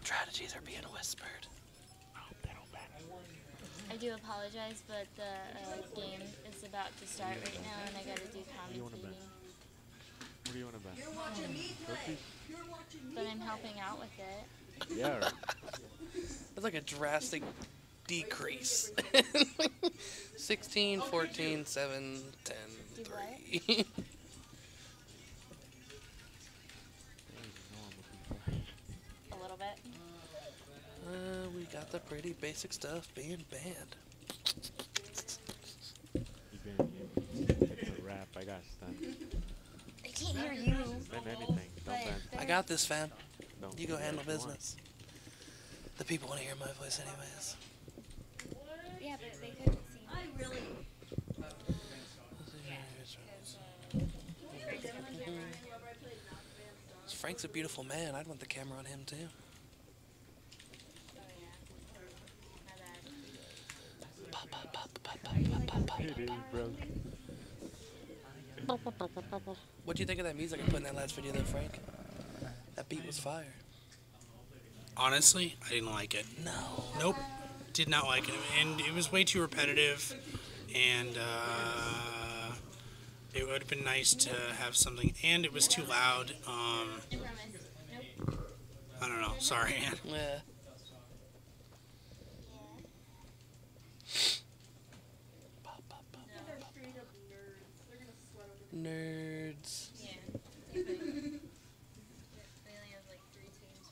Strategies are being whispered. I do apologize, but the game is about to start right now, and I gotta do commentating. What do you want to bet? But I'm helping out with it. Yeah. Right. It's like a drastic decrease. 16, 14, 7, 10, Do 3. A little bit. We got the pretty basic stuff being banned. It's a wrap. I got stunned. I can't hear you. Spend anything. Don't ban. I got this, fam. Don't You go ban handle if you want. business. The people want to hear my voice anyways. Yeah, but they couldn't see me. I really. Frank's a beautiful man. I'd want the camera on him too. It is, bro. What do you think of that music I put in that last video though, Frank? That beat was fire. Honestly, I didn't like it. No. Nope, did not like it, and it was way too repetitive. And it would have been nice to have something, and it was too loud. I don't know. Sorry, Ann. Yeah. Nerds. Yeah. We only have like 3 teams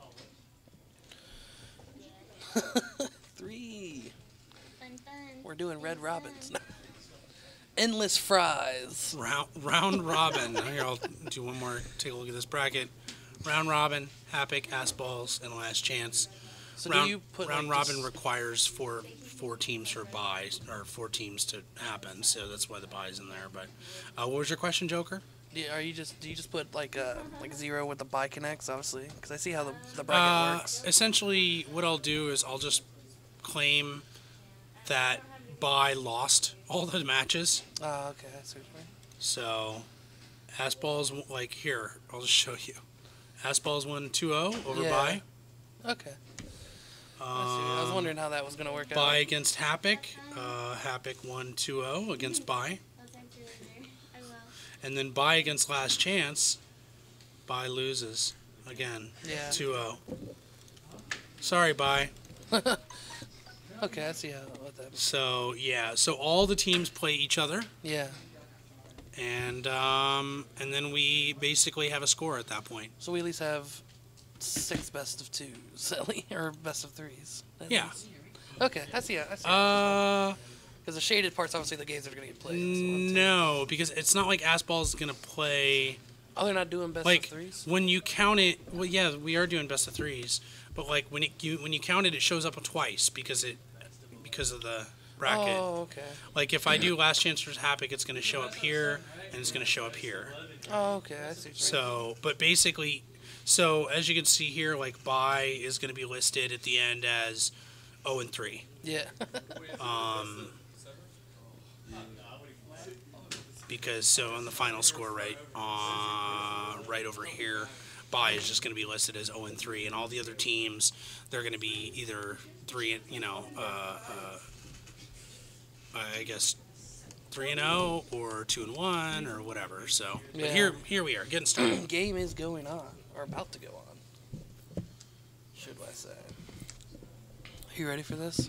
right now. 3. Fun, fun. We're doing Red Robins. Endless fries. Round robin. Here, I'll do one more. Take a look at this bracket. Round robin, Happic, Ass Balls, and Last Chance. So round do you put round like, robin just- requires four teams for buys, or 4 teams to happen, so that's why the buy's in there. But what was your question, Joker? do you just put like 0 with the buy connects, obviously? Because I see how the bracket works. Essentially, what I'll do is I'll just claim that buy lost all the matches. Oh, okay. I see what you mean. So, Ass Balls, like here, I'll just show you. Ass Balls won 2-0 over Yeah. buy. Okay. I was wondering how that was going to work out. Buy against Happic. Happic won 2-0 against buy. That's actually in there. I will. And then buy against Last Chance. Buy loses again. Yeah. 2-0. Sorry, buy. Okay, I see what that. So yeah, so all the teams play each other, Yeah. and then we basically have a score at that point. So we at least have 6 best of 2s, or best of 3s. at Yeah. least. Okay, I see. I see. Uh, Because the shaded part's obviously the games that are going to get played. So no, because it's not like Ass Balls is gonna play. oh, they're not doing best Like of 3s? when you count it, well, yeah, we are doing best of 3s, but like when you count it, it shows up twice because of the bracket. Oh, okay. Like if I do Last Chance versus Happic, it's gonna show up here and it's gonna show up here. Oh, okay. I see what you mean. So, but basically, so as you can see here, like buy is gonna be listed at the end as 0-3. Yeah. Because so on the final score, right over here, buy is just going to be listed as 0-3, and all the other teams, they're going to be either 3, I guess 3-0 or 2-1 or whatever. So, but Yeah. here we are getting started. Game is going on, or about to go on. Should I say? Are you ready for this?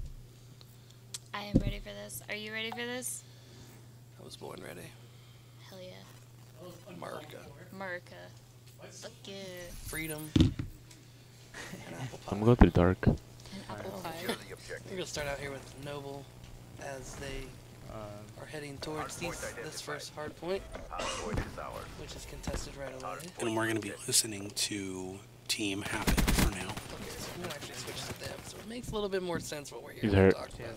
I am ready for this. Are you ready for this? I was born ready. Hell yeah. America. America. Fuck yeah. Freedom. And apple pie. I'm gonna go to the dark. And apple pie. We're going to start out here with Noble as they are heading towards this first hard point, which is contested right away. And we're going to be listening to Team Happic for now. Okay, so I'm going to actually switch to them, so it makes a little bit more sense what we're here He's to hurt. talk about.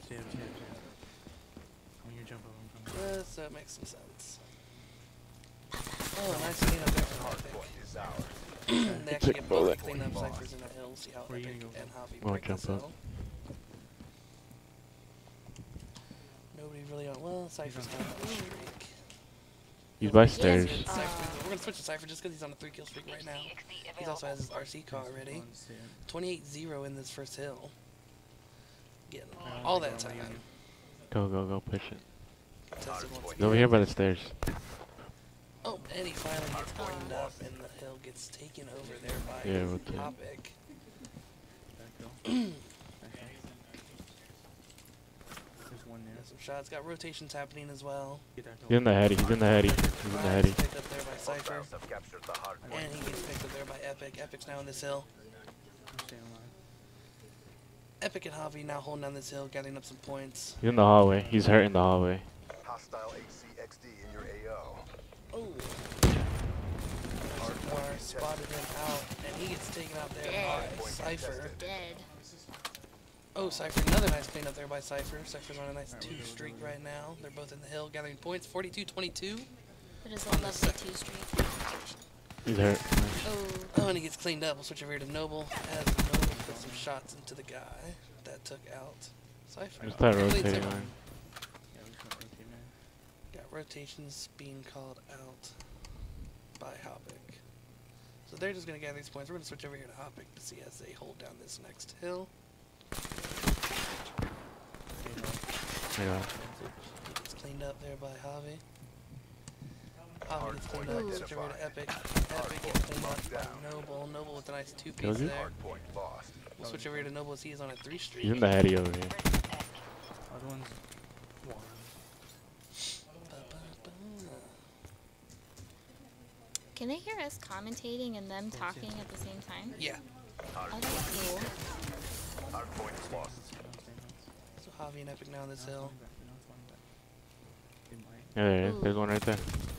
So it makes some sense. Oh, nice clean up there from Happic. And they actually get both the clean up ciphers in a hill, see how Where you Epic gonna go? and Hobby Well, break this jump up. hill. Nobody really on. Well, Cypher's kind of on a streak. He's by Yeah, stairs. We're gonna switch to Cypher just because he's on a 3-kill streak right now. He also has his RC car ready. 28-0 in this first hill. Getting all that time. Go, go, go, push it. Contested once He's over again. here by the stairs. Oh, and he finally gets cleaned up, and the hill gets taken over there by Yeah, rotate. Topic. Some shots. Got rotations happening as well. He's in the heady. He's in the heady. He's in the heady. Picked up there by Cypher. And he gets picked up there by Epic. Epic's now on this hill. Epic and Javi now holding down this hill, gathering up some points. He's in the hallway. He's hurt in the hallway. Hostile HCXD in your AO. Oh. Hardcore spotted him out, and he gets taken out there by Cypher. Dead. Oh, Cypher, another nice cleanup there by Cypher. Cypher's on a nice 2 streak right now. They're both in the hill gathering points. 42-22. What is that lovely 2 streak? He's hurt. Oh, and he gets cleaned up. We'll switch over here to Noble. As Noble puts some shots into the guy that took out Cypher. Just that Cleans rotating him. line. Got rotations being called out by Hopic. So they're just going to gather these points. We're going to switch over here to Hopic to see as they hold down this next hill. Yeah. He gets cleaned up there by Javi. Javi gets cleaned up. Switch over to Epic. Epic gets cleaned up by Noble. Noble with a nice 2-piece Kills you? there. We'll switch over here to Noble as he is on a 3 streak. He's in the heady over here. Can they hear us commentating and them talking at the same time? Yeah. Oh, that's cool. So Javi and Epic now on this hill. Yeah, there, there's one right there.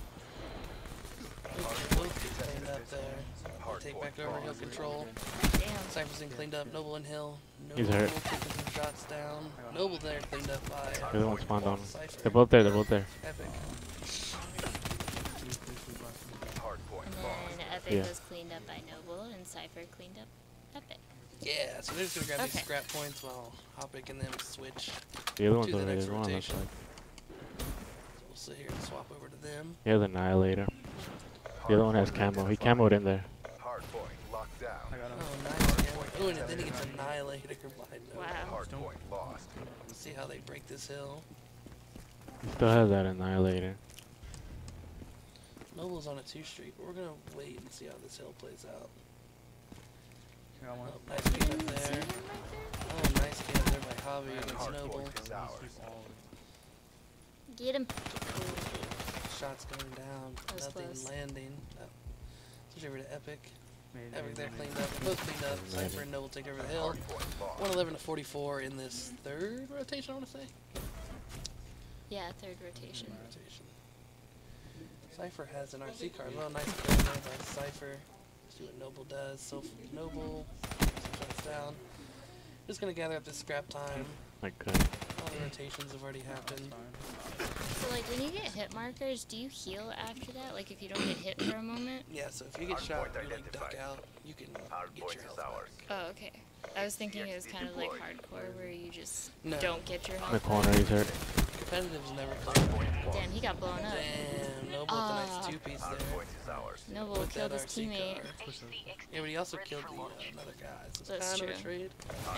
Both get cleaned up there. They take back over hill control. Damn. Cypher's been cleaned up. Noble and Hill. He's Noble hurt. taking some shots down. Noble there cleaned up by The other one spawned on him. Cypher. They're both there. They're both there. Epic. And then Epic Yeah. was cleaned up by Noble, and Cypher cleaned up Epic. Yeah, so they're just gonna grab these Okay. scrap points while Hopic and them switch. The other one's To the over there. next There's one on this rotation. side. So we'll sit here and swap over to them. Yeah, the Annihilator. The other one has camo. He camoed in there. Hardpoint locked down. Oh, nice. Oh, and then he gets annihilated by Noble. Wow. Hardpoint lost. Let's see how they break this hill. He still has that Annihilator. Noble's on a 2 streak, but we're gonna wait and see how this hill plays out. Oh, nice game up there. Oh, nice game there by Javi against Noble. Hardpoint is ours. Get him. Shots going down, That was nothing close. landing. Oh. Switch over to Epic. Epic there cleaned up. They're both cleaned up. Cypher and Noble take over the hill. 111-44 in this 3rd rotation, I want to say. Yeah, 3rd rotation. Rotation. Cypher has an RC car. Well, nice play there by Cypher. See what Noble does. So Noble shuts down. Just gonna gather up this scrap time. Like, good. All the rotations have already happened. So, like, when you get hit markers, do you heal after that? Like, if you don't get hit for a moment? Yeah, so if you get shot, you like duck out, you can get your health back. Oh, okay. I was thinking it was kind of like hardcore, where you just No. don't get your In the health corner, he's hurt. Competitive's never played. Damn, he got blown up. Damn, Noble with a nice 2-piece there. Noble With killed that his RC teammate. car. Yeah, but he also killed the, another guy. So it's That's kind of a true. trade.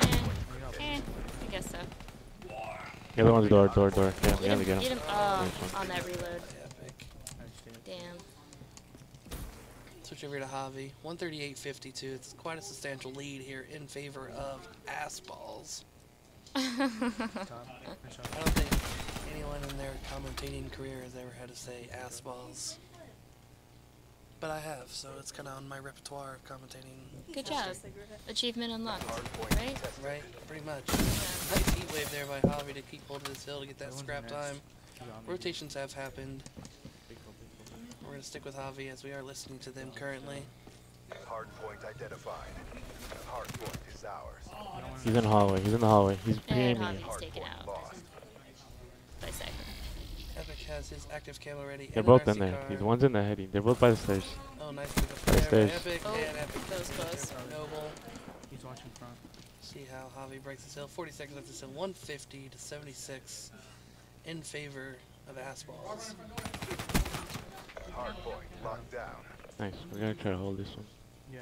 I guess so. The other one's door. Yeah, we Get have him, to get get him. him. Nice one. On that reload. Epic. Damn. Switch over to Javi. 138-52. It's quite a substantial lead here in favor of ass balls. I don't think anyone in their commentating career has ever had to say ass balls. But I have, so it's kind of on my repertoire of commentating. Good job. Achievement unlocked. Right? Right? Pretty much. Nice heat wave there by Javi to keep hold of this hill to get that scrap time. Rotations have happened. We're going to stick with Javi as we are listening to them currently. Hardpoint identified. Hardpoint is ours. He's in the hallway. He's in the hallway. He's And PMing. Javi's taken out Lost. by Cypher. Epic has his active camo ready. They're and an both in RC there. car. These one's in the heady. They're both by the stairs. Oh, nice pick up By the there by stairs. Epic. Oh, And Epic that was takes it close. from Noble. He's watching front. See how Javi breaks this hill. 40 seconds left this hill. 150-76 in favor of ass balls. Hardpoint locked down. Nice. We're gonna try to hold this one. Yeah.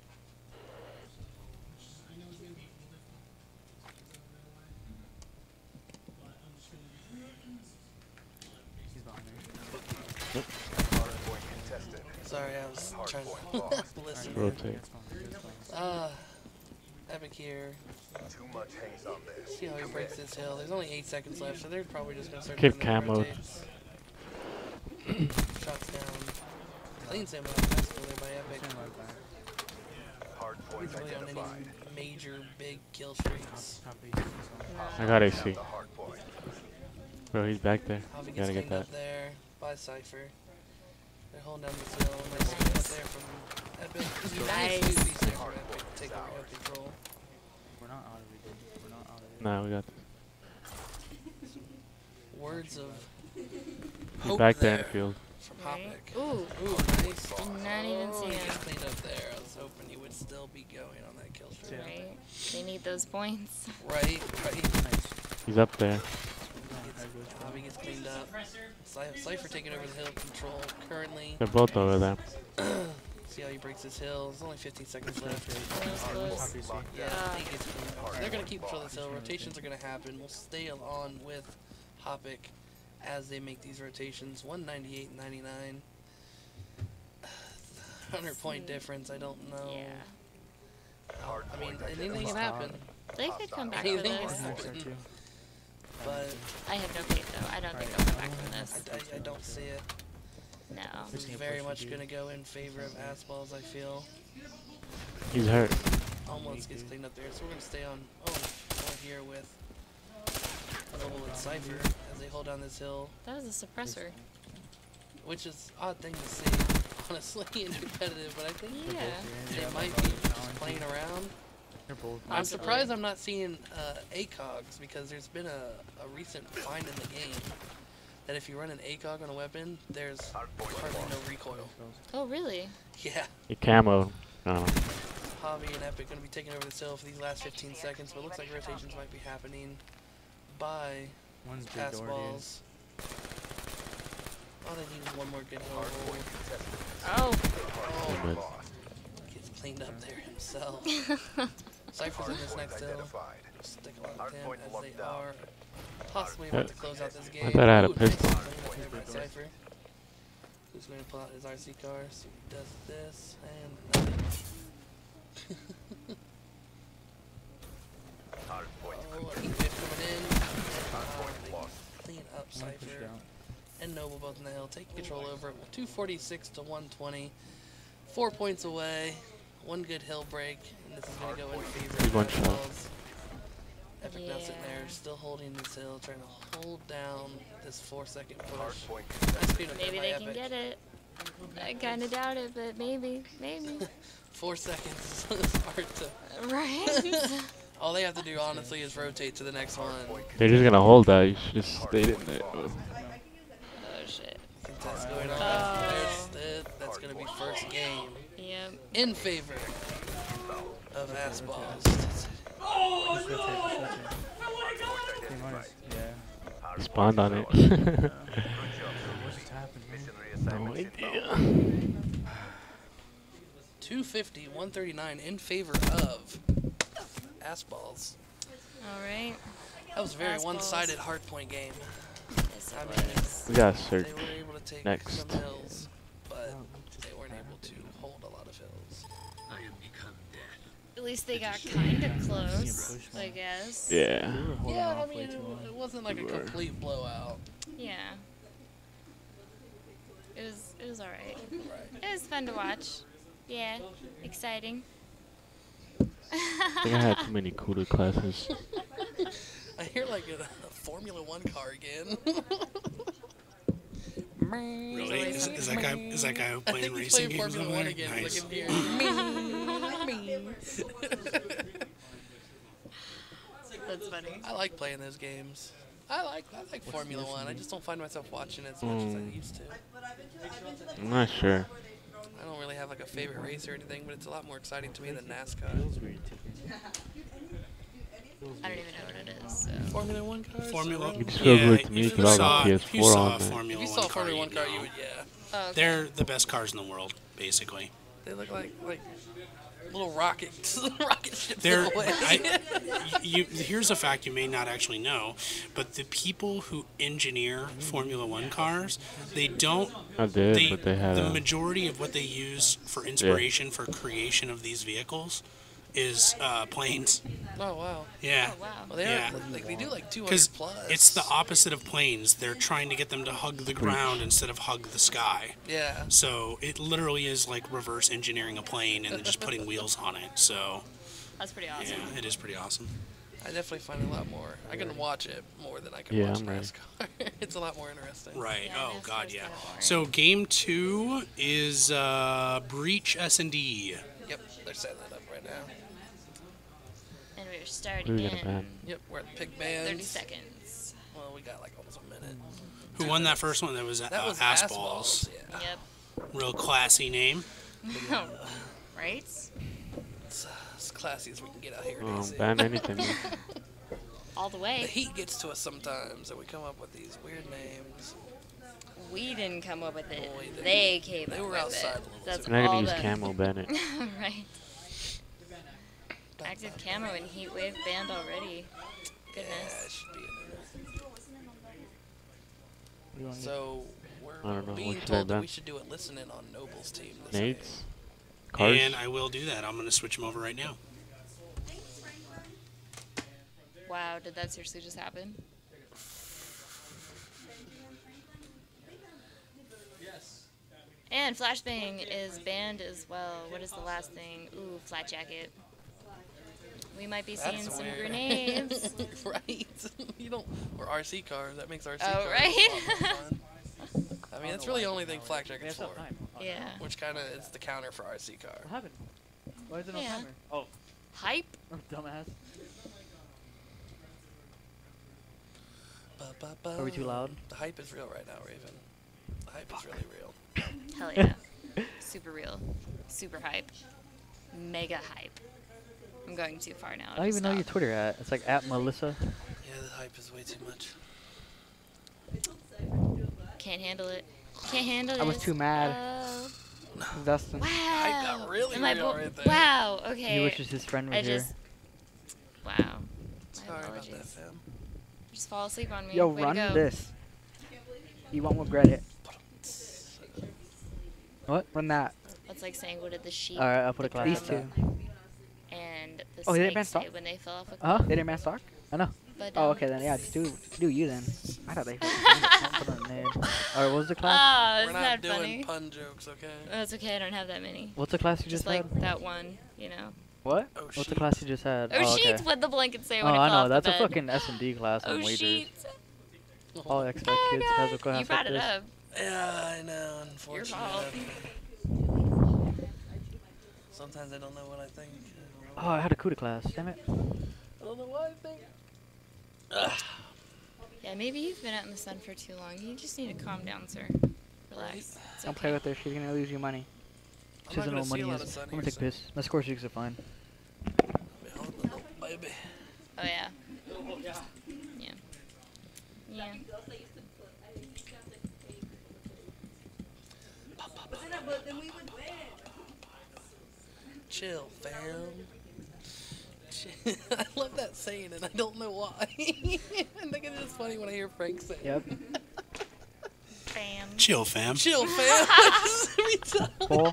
He's behind there. Hardpoint contested. Sorry, I was trying Hardpoint to lost. listen. Rotate. That's fine. That's fine. Epic here. Too much hangs on this. See how he breaks this hill. There's only 8 seconds left, so they're probably just gonna start Keep doing their camoed. rotates. Shots down. Clean sim out. Nice kill there by Epic. Stand right back. Hardpoint He's really on identified. any major big kill streaks. Top AC. So. I got AC. The hardpoint. Bro, he's back there. Javi gets Gotta get cleaned that. up there by Cypher. They're holding down the hill. Nice kill up there from Epic. Nice. Nice. Epic. Take over Epic roll. We're not out of it, dude. We're not out of it. Nah, we got this. Words of He's hope back there in there the field. from Right. Hopic. Ooh. Ooh, nice. Did not even Oh, see he him. gets cleaned up there. I was hoping he would still be going on that kill streak. Yeah. Right. They need those points. Right. Nice. He's up there. Javi gets cleaned up. Cypher taking over the hill control currently. They're both over there. See how he breaks his hill. There's only 15 seconds left. Close, close. Top AC. Yeah, he gets cleaned up. They're going to keep control of this hill. Rotations are going to happen. We'll stay on with Hopic as they make these rotations. 198.99. 100-point difference. I don't know. Yeah. I mean, anything can happen. They could come back for Anything this. can Next there happen. too. But I have no faith though. I don't think they'll come back from this. I don't see it. No. This is very much going to go in favor of Assballs, I feel. He's hurt. Almost gets cleaned up there. So we're going to stay on here with Noble and Cypher as they hold down this hill, That was a suppressor. which is an odd thing to see, honestly, in competitive, but I think Yeah. they might be just playing around. They're both. I'm Possibly. surprised I'm not seeing ACOGs because there's been a recent find in the game that if you run an ACOG on a weapon, there's hardly no recoil. Oh really? Yeah. He camoed. Javi and Epic going to be taking over this hill for these last 15 seconds, but it looks like rotations might be happening by One's big pass door. balls. All they need is one more good hill roll. Oh. Oh, Good. gets cleaned up there himself. Cypher's in this next hill. Identified. Stick along with him Hardpoint as locked they down. are possibly about to close out this game. I thought I had a Ooh, pistol. nice clean up there by Cypher. Who's going to pull out his RC car, so he does this, and nothing. Hardpoint Oh, I think they're coming in. Hardpoint lost. Clean up One pushed Cypher out. and Noble both in the hill, taking control over it. 246 to 120. 4 points away. One good hill break, and this is going to go in favor Good of one shot. Assballs. Epic now sitting Yeah. there, still holding this hill, trying to hold down this 4-second push. Hardpoint Nice contested. clean up there Maybe by they can Epic. get it. I kind of doubt it, but maybe. 4 seconds is hard to. Right? All they have to do, honestly, is rotate to the next one. They're just gonna hold that. You should just stayed in there. Oh shit. Contest going on. Oh. That's going to be first game Yep. in favor of Assballs. Just rotate, just rotate. Pretty much. Yeah. Spawned on it. What just happened? Man? No idea. 250, 139 in favor of Assballs. All right. That was a very Assballs. one-sided hardpoint game. Yes, I it mean, was. We got They search. were able to take Next. some hills, but they weren't able to hold a lot of hills. At least they got kind of close, I guess. Yeah. We were holding Yeah, I off mean, way it, too long. it wasn't like a We were. complete blowout. Yeah. It was all right. Right. It was fun to watch. Yeah. Exciting. I think I had too many cooler classes. I hear like a Formula One car again. Really? Is that guy I playing think he's racing playing games Formula over One there? again. Nice. Look in here. That's funny. I like playing those games. I like Formula One. I just don't find myself watching it as much as I used to. I'm not sure. I don't really have like a favorite race or anything, but it's a lot more exciting to me than NASCAR. Feels weird ticking. I don't even know what it is. So. Formula One cars? Formula. It just feels weird to me if you 'cause I was saw- on if you PS4 saw on a there. If Formula you One saw a car, Formula One you'd car, know. you would, yeah. Oh, okay. They're the best cars in the world, basically. They look like little rockets, rocket ships They're, in a way. here's a fact you may not actually know, but the people who engineer Formula One cars, they don't. I did, but they had the a... majority of what they use for inspiration for creation of these vehicles is planes. Oh wow. Yeah. Oh, wow. Well, they Yeah. are like they do like 200 Because plus. it's the opposite of planes. They're trying to get them to hug the ground instead of hug the sky. Yeah. So it literally is like reverse engineering a plane and then just putting wheels on it. So That's pretty awesome. yeah, it is pretty awesome. I definitely find it a lot more. I can watch it more than I can Yeah, watch I'm ready. NASCAR. It's a lot more interesting. Right. Yeah, Oh NASCAR's God, yeah. kinda boring. So game 2 is Breach S&D. Yep, they're setting that up right now. And we're Who starting are we gonna in ban? Yep, we're at Pig Bands. 30 seconds. Well, we got like almost a minute. Who won that first one? That was That was Ass Ass Balls. Yeah. Yep. Real classy name. Right? It's as classy as we can get out here. Oh, DC. ban anything. man. All the The way. heat gets to us sometimes, and we come up with these weird names. We didn't come up with it. No, we didn't. They came They up were with outside it. a little That's too I'm not all gonna use that. Camo Bennett. Right. Active camo and heat wave banned already. Yeah, Goodness. it should be in there. You want So I we're don't know, being what should I told that ban? we should do it listening on Noble's team. This Nades? game. Cars? And I will do that. I'm going to switch them over right now. Wow, did that seriously just happen? And flashbang is banned as well. What is the last thing? Ooh, flat jacket. We might be seeing That's some weird. grenades. Right? You don't. Or RC cars. That makes RC Oh, cars right? a lot more fun. I mean, that's really the only thing Flak Jacket's for. Yeah. Which kind of is the counter for RC car. What happened? Why is it no Yeah. timer? Oh, Hype? dumbass. Ba-ba-ba. Are we too loud? The hype is real right now, Raven. The hype is really real. Hell yeah. Super real. Super hype. Mega hype. I'm going too far now. I don't even know your Twitter at. It's like at Melissa. Yeah, the hype is way too much. Can't handle it. Can't handle it. I was too mad. Dustin. Wow. Hype got really Am I real bo- right there. Wow. Okay. He wishes his friend was I here. just. Wow. My Sorry about apologies. that, fam. Just fall asleep on me. Yo, Way run to go. this. You won't regret it. What? Run that. That's like saying, what did the sheep Alright, I'll put a class the on crowd, that. and the Oh, they didn't ban snakes say stock? when they fell off a Huh? cliff. They didn't ban stock? I know. But, Oh, okay then. Yeah, just do you then. I thought they put on there. Alright, what was the class? Oh, We're isn't not that doing funny? pun jokes, okay? That's okay. I don't have that many. What's the class you Just just like had? that one, you know. What? Oh, What's the sheet. class you just had? Oh, okay. sheets. What the blanket say Oh, when it I fell know. off That's the a bed. fucking S&D class on Oh, waiters. sheets. All expect kids has a class You brought like it this. up. Yeah, I know, Your unfortunately. fault. Sometimes I don't know what I think. Oh, I had a CUDA class. Damn it. I don't know what I think. Yeah, maybe you've been out in the sun for too long. You just need to calm down, sir. Relax. It's Don't okay. play with her. She's gonna lose you money. I'm She not doesn't know gonna what see a money lot is. of sun I'm gonna here, take a piss. My score streaks are fine. Little baby. Oh yeah. Yeah. Yeah. Chill, fam. I love that saying, and I don't know why. I think it's just funny when I hear Frank say it. Yep. Bam. Chill, fam. Chill, fam. Every time. Four.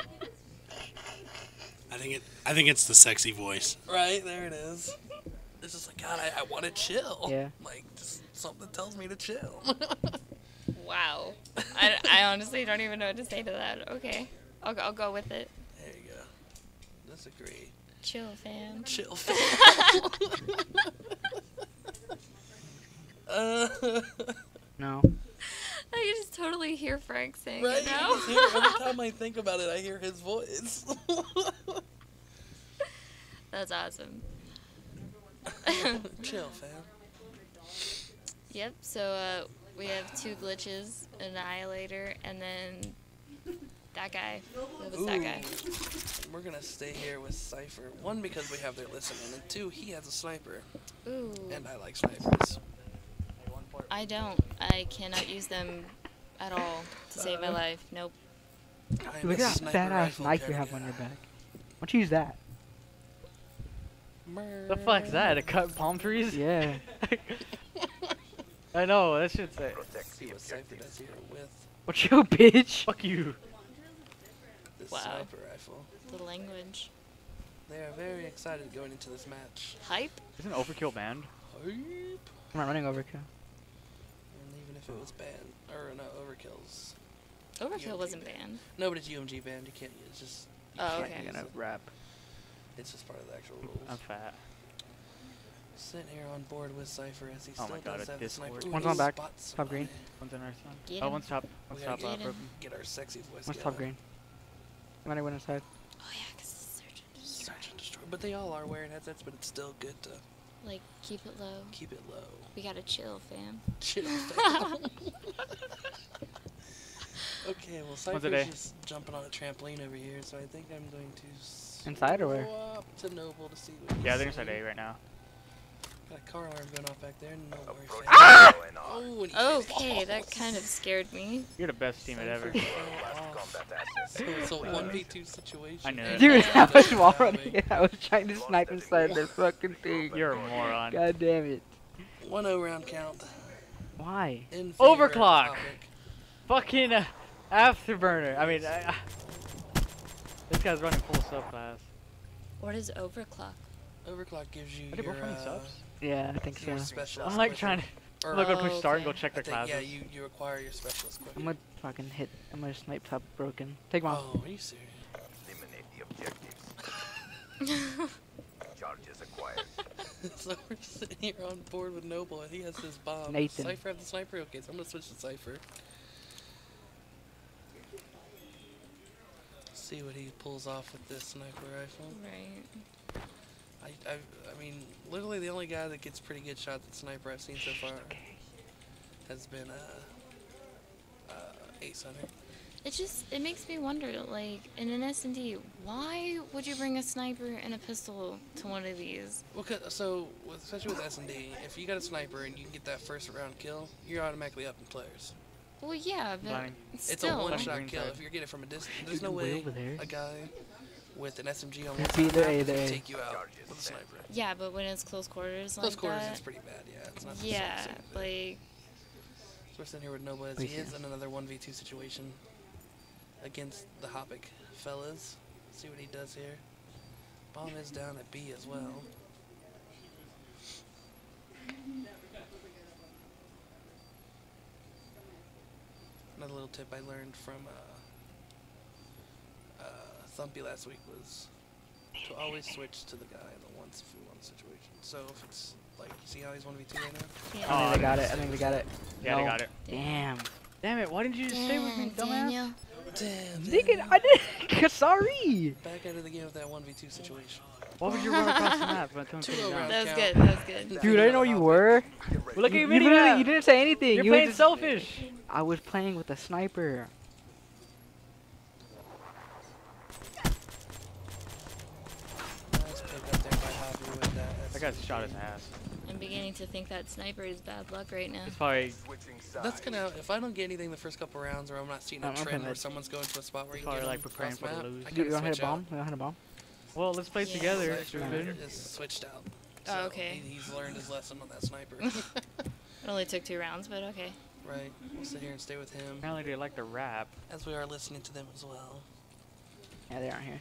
I think it's the sexy voice. Right, there it is. It's just like, God, I want to chill. Yeah. Like, just something tells me to chill. Wow. I honestly don't even know what to say to that. Okay. I'll go with it. There you go. Disagree. Chill, fam. Chill, fam. No. I can just totally hear Frank saying Right? it now. Every time I think about it, I hear his voice. That's awesome. Chill, fam. Yep, so we have 2 glitches, Annihilator, and then that guy. Who was that guy? We're gonna stay here with Cypher. 1, because we have their listening, and 2, he has a sniper. Ooh. And I like snipers. I don't. I cannot use them at all to save my life. Nope. I am Look a at that sniper fat ass rifle knife you kinda have on guy. your back. Why don't you use that? The fuck's that? To cut palm trees? Yeah. I know, that shit's a... Protect See the what Cypher objective. does here with What's your bitch? Fuck you. this Wow. sniper rifle. The language. They are very excited going into this match. Hype? Isn't Overkill banned? Hype. I'm not running overkill. And even if it was banned, or no, Overkill's. Overkill wasn't banned. No, but it's UMG banned. You can't. It's just. You Oh, can't okay. use I'm gonna it. rap. It's just part of the actual rules. I'm fat. Sitting here on board with Cypher as he Oh still my God, does a have the Discord. sniper. Ooh, One's he on back. spots Top green. somebody. One's in our son. Get Oh, him. one's top. We One's gotta top get him. broken. Get our sexy voice. One's top going. green. I'm gonna win inside. Oh yeah, 'cause it's search and destroy. Search and destroy. But they all are wearing headsets, but it's still good to Like, keep it low. keep it low. We gotta chill, fam. Chill, fam. Okay, well, One's a Cypher's day. just jumping on a trampoline over here, so I think I'm going to Inside or where? swap to Noble to see what Yeah, he's they're inside seeing. A right now. Got a car alarm going off back there. No worries. Approaching fam. going on. Oh, and he Okay, that falls. kind of scared me. You're the best teammate ever. Cypher Last fell off. combat asset. So it's a 1v2 situation. I knew it. Dude, I was Yeah. already. I was trying to snipe inside this fucking thing. You're a moron. God damn it. 1-0 round count. Why? In favor of Overclock. Topic. Fucking afterburner. I mean, this guy's running full subclass. What is overclock? Overclock gives you Are they your, both running subs? Yeah, I think so. your specialist. I'm like quicker. trying to. Or, I'm like gonna push Oh, start and okay. go check I their think, classes. yeah, you acquire your specialist quicker. I'm gonna fucking hit. I'm gonna snipe top broken. Take one. Oh, are you serious? Eliminate the objectives. Charges acquired. So we're sitting here on board with Noble, and he has his bomb. Nathan. Cypher have the sniper. Okay, so I'm gonna switch to Cypher. See what he pulls off with this sniper rifle. Right. I mean, literally the only guy that gets pretty good shots at sniper I've seen so far has been Ace Hunter. It makes me wonder, like, in an S&D, why would you bring a sniper and a pistol to one of these? Well, especially with S&D, if you got a sniper and you can get that first round kill, you're automatically up in players. Well, yeah, but Blind. It's a still. one-shot Green kill side. if you're getting it from a distance. There's Dude, no way way over there. a guy with an SMG on one It's side of the either map A, is gonna there. take you out with a sniper. Yeah, but when it's close quarters Close like quarters, that, it's pretty bad. Yeah, it's not. yeah, the same thing. like, So we're sitting here with Noble as Wait, he is yeah. in another 1v2 situation against the Hopic fellas. See what he does here. Bomb is down at B as well. Another little tip I learned from Thumpy last week was to always switch to the guy in the 1v1 situation. So if it's like, you see how he's 1v2 right now? yeah. I think they got it. I think they got it. Yeah, they No. got it. Damn. Damn it! Why didn't you just stay with me, Damn, dumbass? Daniel. Damn, Nigga, I didn't. Sorry. back out of the game with that 1v2 situation. Why would you run across the map when coming 2-0 down? round. That was count. good, that was good. Dude, I didn't know where you were. Well, look at your You literally, video. you didn't say anything. You're You were playing just- selfish. I was playing with a sniper. Nice pick up there by Hobby with that. That guy shot his ass. I'm beginning to think that sniper is bad luck right now. It's probably Switching That's sides. gonna, if I don't get anything the first couple rounds, or I'm not seeing a I'm trend where gonna- someone's going to a spot where you can probably get like them preparing for the cross-map, lose. I Dude, you gotta wanna hit a switch out. bomb? You wanna hit a bomb? well. Let's play Yeah. together, Cypher stupid. is switched out. Oh, So okay. He's learned his lesson on that sniper. It only took 2 rounds, but okay. Right. We'll sit here and stay with him Apparently they like to rap. as we are listening to them as well. Yeah, they aren't here.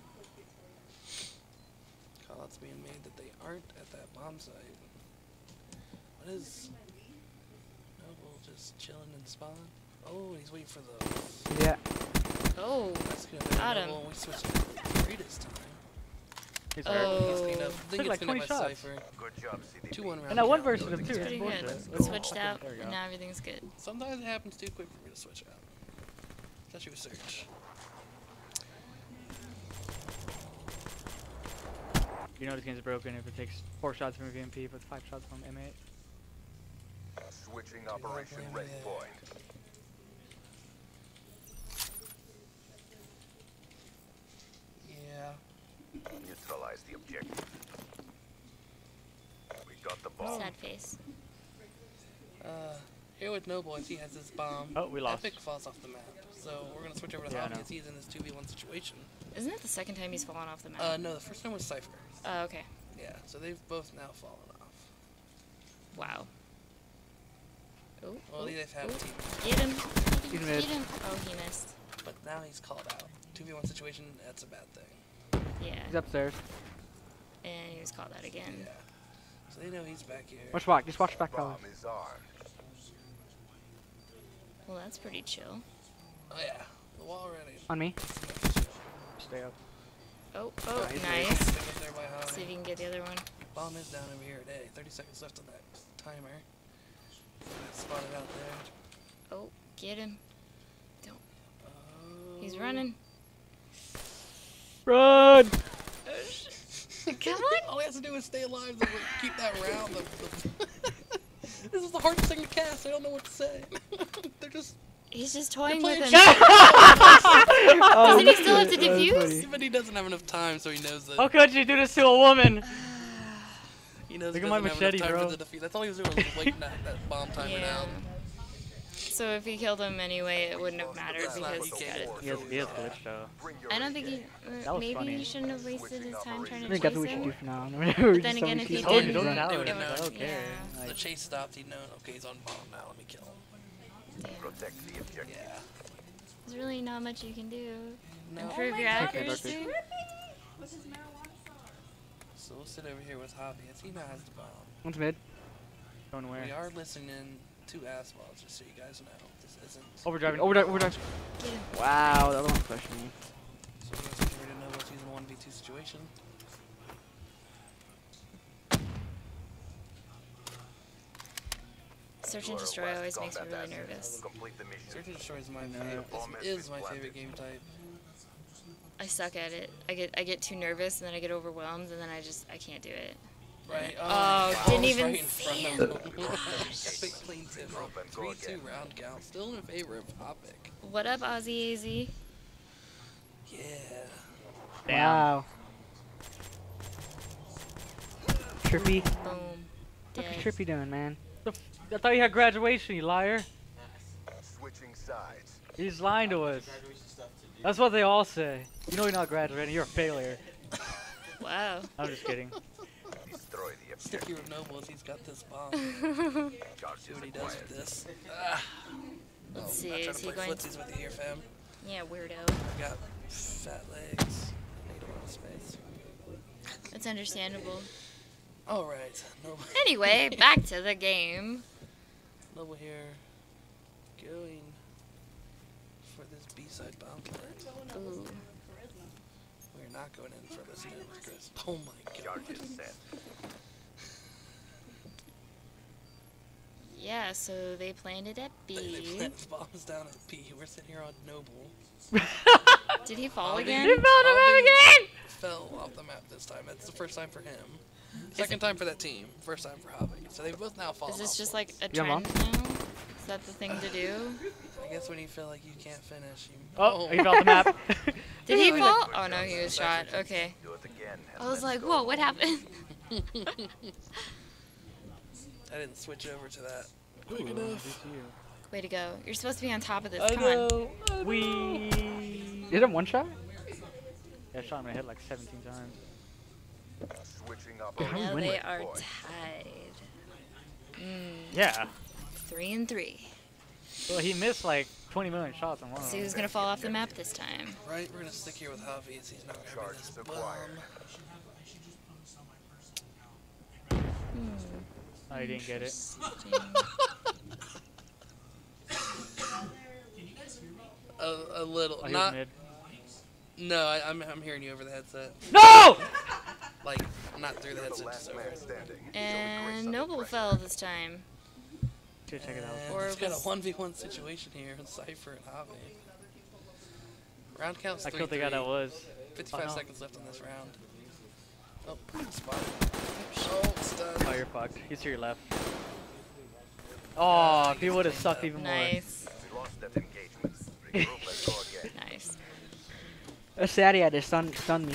Call-outs being made that they aren't at that bomb site. What is Noble just chilling in spawn? Oh, he's waiting for the. Yeah. Oh, That's good. There, Got him. Noble. We switched to three this time. He's Oh. hurt. He's cleaned up. I think Took it's like cleaned 20 up by shots. Cypher. Good job, CDP. 2-1 round. And that one count. versus him it's too. pretty It's good. bullshit. We switched Okay, out, there we go. and now everything's good. Sometimes it happens too quick for me to switch out. Especially with Surge. You know this game's broken if it takes 4 shots from a VMP with 5 shots from M8. Switching operation ready point. Yeah. Neutralize the objective. We got the bomb. Sad face. Here with Noble as he has his bomb. Oh, we lost. Epic falls off the map. So we're gonna switch over to Yeah, I Hobby know. as he's in this 2v1 situation. Isn't it the second time he's fallen off the map? No, the first time was Cypher. Oh, okay. Yeah, so they've both now fallen off. Wow. Oh, Well, they've had a team, get him. He's Get mid. him. Oh, he missed. but now he's called out. 2v1 situation, that's a bad thing. Yeah. He's upstairs. And he was called out again. Yeah. So they know he's back here. Watch back. Just watch back, Bomb fellas. is armed. Well, that's pretty chill. Oh yeah, the wall ready. On me. Stay up. Oh, Nice. nice. Pick up there by Hobby. See if you can get the other one. Bomb is down over here. Hey, 30 seconds left on that timer. Spotted out there. Oh, get him. Oh. He's running. Run! Come on. All he has to do is stay alive to keep that round. This is the hardest thing to cast. I don't know what to say. They're just. He's just toying playing with him. Oh, Doesn't he still have to shit, that was defuse? funny. But he doesn't have enough time, so he knows that. How could you do this to a woman? He knows Look he at my doesn't have machete, enough time bro. for the defeat. That's all he was doing was waiting that bomb timer Yeah. out. So if he killed him anyway, it wouldn't have mattered That's not because what he's he got it. did. He has glitch though. Bring your I don't think he. That was Maybe funny. he shouldn't have wasted his time trying I to think chase that's what we should do him. for now. But then again, if he Told you, didn't, don't They tell her. would've I known. don't care. Yeah. The Like, chase stopped. He'd known. Okay, he's on bomb now. Let me kill him. Protect the objective. Yeah. There's really not much you can do. No. Improve your Okay, accuracy. So we'll sit over here with Hobby as he now has the bomb. One's mid. going We where? are listening to Asphalt, just so you guys know. This isn't. Overdriving. Overdrive, overdrive. Get him. Wow, the other one pushed me. So we're going to switch over to Noble's using a 1v2 situation. Search You and are a destroy last always makes me combat really asset. nervous. Complete the mission. Search and Destroy is my No. favorite. Bomb has This is been my favorite planted. game type. I suck at it. I get too nervous and then I get overwhelmed and then I can't do it. Right? Oh, wow, didn't it's even right in see front him. of him. Epic clean tip. Drop and go 3-2 again. round count. Still in favor of Topic. What up, Ozzy AZ? Yeah. Damn. Wow. Trippy. Boom. What is Dead. Trippy doing, man? I thought you had graduation, you liar. Switching sides. He's lying to us. That's what they all say. You know you're not graduating, you're a failure. Wow. I'm just kidding. Destroy the Sticky objective. with Noble as he's got this bomb. Charges See what he does acquired. with this. Ah. Let's see, I'm not trying is to he play going footsies with you here, fam. Yeah, weirdo. I've got fat legs. Need a lot of space. That's understandable. Alright. Noble, Anyway, back to the game. Noble here. Going for this B-side bomb plant. Ooh. We're not going in for this now, Chris. Oh my god. Charges set. Yeah, so they planted at They B. plant the bombs down at B. We're sitting here on Noble. Did he fall Hobby- again? Hobby fell off the map this time. That's the first time for him. Second time for that team. First time for Hobby. So they've both now fallen Is this off just once. like a You have trend now? Is that the thing to do? I guess when you feel like you can't finish, you. Oh, he fell off the map. Did he Really? fall? Oh no, he was shot. Okay. Do it again. and I was then like, go. whoa, what happened? I didn't switch over to that. Ooh, Quick enough. Way to go. You're supposed to be on top of this. I Come on. know. We. Did him one shot? Yeah, I shot him in the head like 17 times. Switching up. How are we Now winning? they are tied. Yeah. 3-3. Well, he missed like 20 million shots on one of See them. who's gonna fall off the map this time. Right, we're gonna stick here with Javi as he's not grabbing this Charges bomb. acquired. Oh, he didn't get it. A little, Oh, he was not. mid. No, I'm hearing you over the headset. No! Like, not through the The headset, last just over. man standing. And Noble fell this time. Should check it out. And Or it's got a was- 1v1 situation here with Cypher and Javi. Round counts I 3-3. killed the guy that was. 55 Oh, no. seconds left on this round. Oh, spotted. Oh, stunned. Oh, you're fucked. He's to your left. Oh, if he would have sucked even more. Nice. We lost that engagement. Regroup and go again. Nice. That's sad he had to stun me.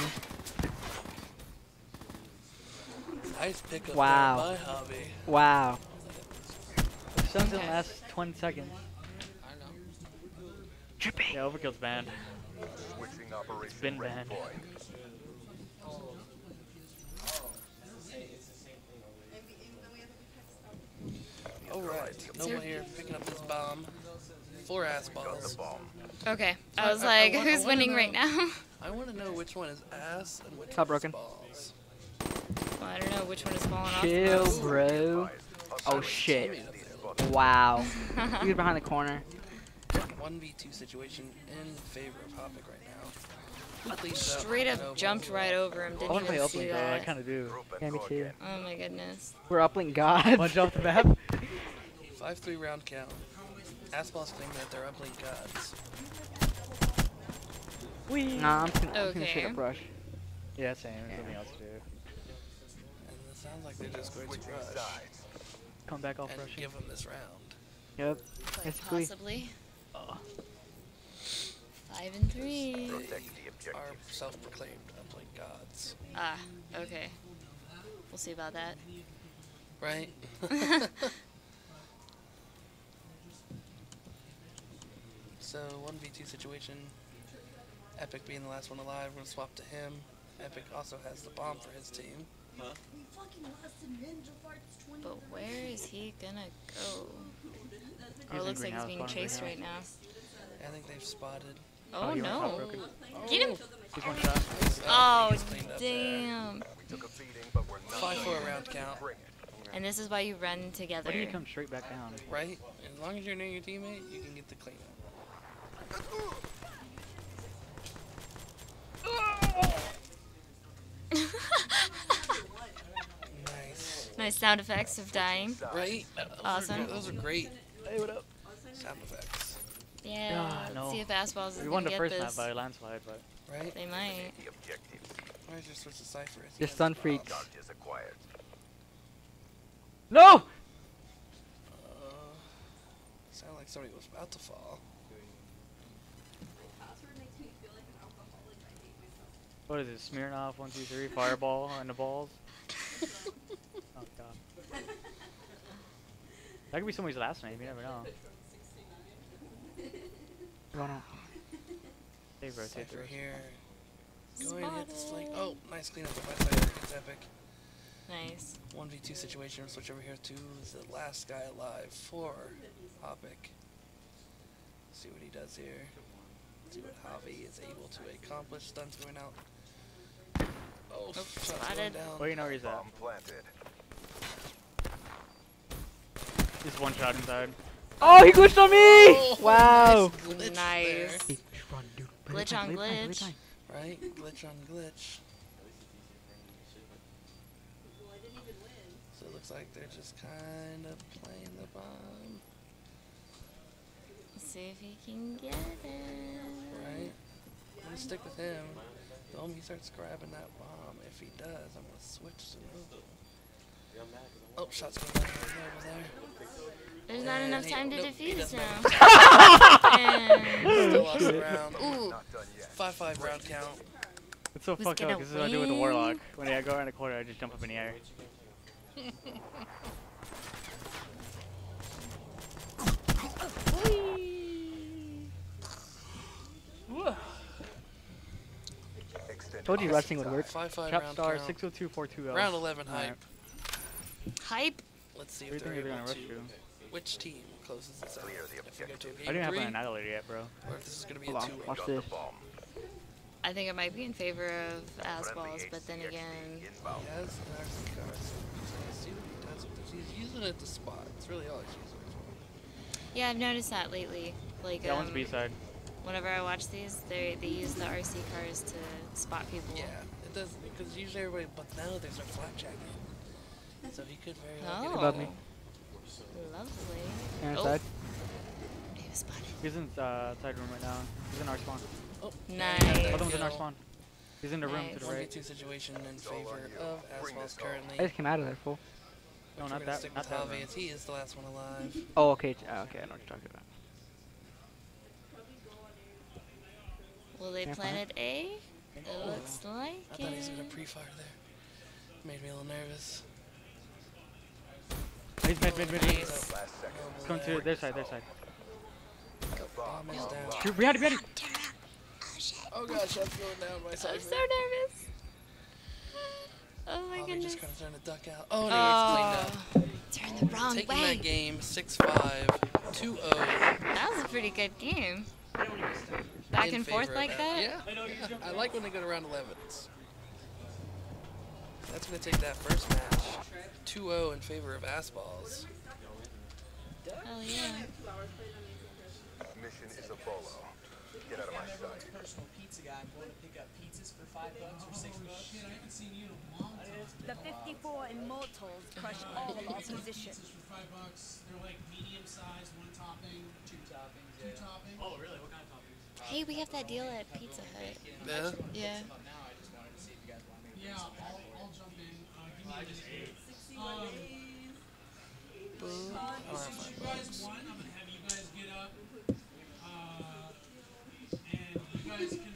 Nice pickup Wow. there by Javi. Wow. Stuns didn't last 20 seconds. I know. Trippy. Yeah, overkill's banned. Switching operation been ready banned. point. Alright, Noble here picking up this bomb. 4 ass Got balls. the bomb. Okay. I was I like, wanna who's winning know- right now? I want to know which one is ass and which Stop one is broken. balls. Well, I don't know which one is falling off the Chill, most. bro. Oh shit. Teammate up there. Wow. He's behind the corner. 1v2 situation in favor of Hopic right now. At least Straight up Noble. jumped right over him. I Didn't want to play even see uplink though. I that. kind of do. Group and Yeah, me go too. again. Oh my goodness. We're uplink gods. Punch off the map. 5-3 round count. Assballs claiming that they're uplink gods. Nah, I'm just gonna Okay. straight up rush. Yeah, same. Yeah. Something else to do. And it sounds like they're just going to Switching rush sides. Come back off and rushing. give them this round. Yep. Quite Basically. possibly. Oh. 5 and 3. Protect the objective. Our self-proclaimed uplink gods. Ah, okay. We'll see about that. Right? So, 1v2 situation. Epic being the last one alive, we're gonna swap to him. Epic also has the bomb for his team. But where is he gonna go? He's Oh, it in looks like he's greenhouse, being bottom chased right greenhouse. now. I think they've spotted. Oh, he went top no. broken. Get him! He's one shot. Oh, He's cleaned up there. damn. We took a beating, but we're not 5-4 round count. bring it. And this is why you run together. Why do you come straight back down? Right? As long as you're near your teammate, you can get the cleanup. Nice. Nice sound effects of dying. Right? Awesome. Those are great Hey, what up? sound effects. Yeah, Ah, let's no. see if Assballs is We gonna won the get first this. map by a landslide, but Right? They might. The objective. Where's your switch to Cypher? You're stun freaks. Charges acquired. no. Sound like somebody was about to fall. What is it? Smirnoff 1, 2, 3, fireball and the balls. Oh god. That could be somebody's last name. You never know. Wanna- They rotate Cypher through. here. Going to hit the sling. Spotted. Oh, nice cleanup on my side. It's Epic. Nice. 1v2 situation. We'll switch over here to the last guy alive for Hopic. See what he does here. See what Javi is able to accomplish. Stun's going out. Oh, shots going spotted. down. Well, you know where he's at. Bomb planted. He's one shot inside. Oh, he glitched on me! Oh, Wow. nice glitch there. Nice. Hey, run, dude. Play Glitch the time, on play the time, play the glitch. time. Right? Glitch on glitch. So it looks like they're just kind of playing the bomb. See if he can get it. Right? I'm gonna stick with him. The moment he starts grabbing that bomb, if he does, I'm gonna switch to Noble. Oh, shots going down from Noble there. There's not And enough he- time to nope, he defuse doesn't him. have And Still lost the round. ooh, Not done yet. 5-5 round count. It's so Who's fucked up gonna because this is what I do with the warlock. win? When I go around the corner, I just jump up in the air. Extended Told you mission rushing would time. work. 5-5 Trap round star count. 602420. Round 11 Alright. hype. hype. Let's see Where if do you they're think they're able gonna rush to. to? Which team closes this out? Clear the If we go to a I game didn't have 3, an annihilator yet, bro. or if this is gonna be Hold a on, 2-way. watch Got this. the bomb. I think it might be in favor of Assballs, Friendly but then HCXD again, inbound. He has an RC car, so let's see what he does with this. He's using it to spot. It's really all he's using it for. yeah, I've noticed that lately. Like, That one's B side. whenever I watch these, they use the RC cars to spot people. Yeah, it does, because usually everybody, but now there's a flat jacket. So he could very well get Oh, it. Above me. lovely. Aaron Oh. side. He was spotted. He's in side room right now. He's in our spawn. Oh, Nice. there you Other one's in our go. spawn. He's in the room Nice. to the right. 1v2 situation in all on favor you. of Bring Asphalt this home. currently. I just came out of there, fool. No, We're not gonna that. stick Not with that Javi room. as he is the last one alive. Oh, okay. Okay, I know what you're talking about. Will they Yeah, planet A? Oh. It looks like I thought he was gonna it. pre-fire there. Made me a little nervous. He's mid. Nice. Last second. Come to their side. Bomb is down. Shoot, behind you. Oh gosh, I'm going down my side. I'm so nervous. Oh my Bobby goodness. just kind of trying to duck out. Oh, no, it's cleaned up. Turn the wrong Taking way. that game 6-5, 2-0. That was a pretty good game. Back in and forth favor of like that? Yeah. I like when they go to round 11s. That's going to take that first match. 2-0 in favor of Assballs. Hell yeah. Mission is a bolo. Get out of my sight. Personal pizza guy going to pick up pizzas for $5 or $6. Shit, I haven't seen you in a long time. The 54 Immortals crush all opposition. For $5. They're like medium size, one topping, Two toppings. two topping. Oh, really? What kind of toppings? Hey, we have that deal at Pizza Hut. Yeah? Yeah. Now I just wanted to see if you guys want me to Yeah, I'll jump in. Give me a minute. Boo. I don't have Since you $5. guys won, I'm gonna have you guys get up. And you guys can